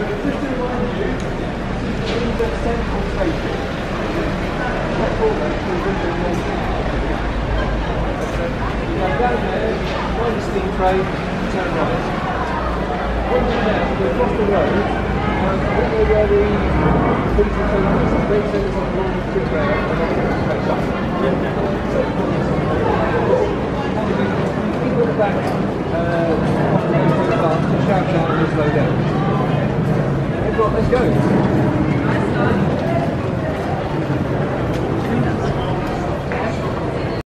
just to remind you, in the central station, petrol actually really amazing. Down there, find the steam train, turn right. Once you're there, you cross the road, I don't know where the pizza train is. They said it's on the long trip there, and then it's straight up. People at the back, shout down and slow down. Right, let's go.